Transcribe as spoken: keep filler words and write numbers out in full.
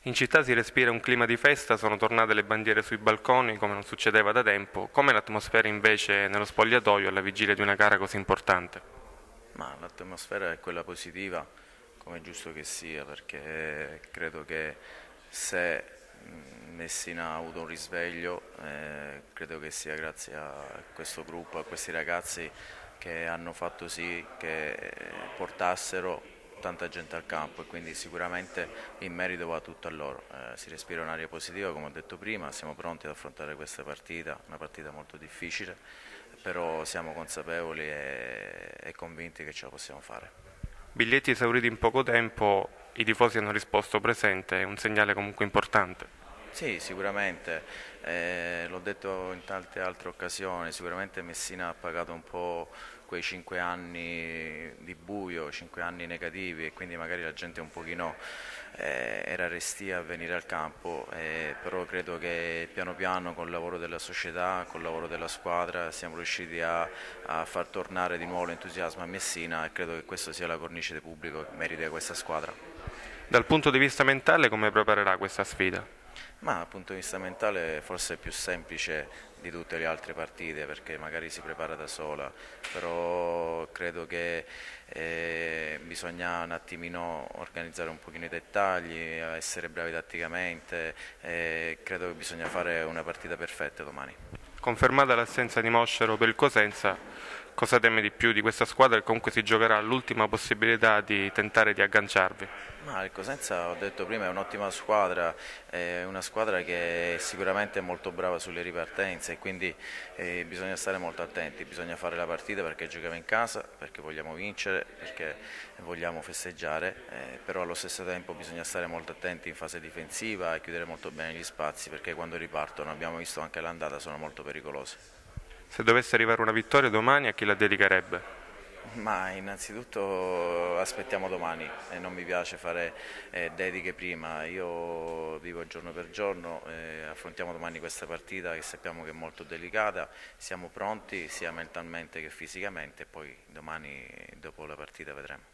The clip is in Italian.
In città si respira un clima di festa, sono tornate le bandiere sui balconi come non succedeva da tempo. Com'è l'atmosfera invece nello spogliatoio alla vigilia di una gara così importante? Ma l'atmosfera è quella positiva, come è giusto che sia, perché credo che se mh, Messina ha avuto un risveglio, eh, credo che sia grazie a questo gruppo, a questi ragazzi che hanno fatto sì che eh, portassero tanta gente al campo e quindi sicuramente il merito va tutto a loro. Eh, si respira un'aria positiva, come ho detto prima, siamo pronti ad affrontare questa partita, una partita molto difficile, però siamo consapevoli e, e convinti che ce la possiamo fare. Biglietti esauriti in poco tempo, i tifosi hanno risposto presente, è un segnale comunque importante. Sì, sicuramente, eh, l'ho detto in tante altre occasioni, sicuramente Messina ha pagato un po' quei cinque anni di buio, cinque anni negativi e quindi magari la gente un pochino eh, era restia a venire al campo, eh, però credo che piano piano col lavoro della società, col lavoro della squadra siamo riusciti a, a far tornare di nuovo l'entusiasmo a Messina e credo che questo sia la cornice del pubblico che merita questa squadra. Dal punto di vista mentale come preparerà questa sfida? Ma dal punto di vista mentale forse è più semplice di tutte le altre partite perché magari si prepara da sola, però credo che eh, bisogna un attimino organizzare un pochino i dettagli, essere bravi tatticamente, e credo che bisogna fare una partita perfetta domani. Confermata l'assenza di Moscero per il Cosenza, cosa teme di più di questa squadra che comunque si giocherà l'ultima possibilità di tentare di agganciarvi? Ma il Cosenza, ho detto prima, è un'ottima squadra, è una squadra che è sicuramente molto brava sulle ripartenze e quindi eh, bisogna stare molto attenti, bisogna fare la partita perché giochiamo in casa, perché vogliamo vincere, perché vogliamo festeggiare, eh, però allo stesso tempo bisogna stare molto attenti in fase difensiva e chiudere molto bene gli spazi perché quando ripartono, abbiamo visto anche l'andata, sono molto pericolose. Se dovesse arrivare una vittoria domani, a chi la dedicherebbe? Ma innanzitutto aspettiamo domani e non mi piace fare eh, dediche prima, io vivo giorno per giorno, eh, affrontiamo domani questa partita che sappiamo che è molto delicata, siamo pronti sia mentalmente che fisicamente e poi domani dopo la partita vedremo.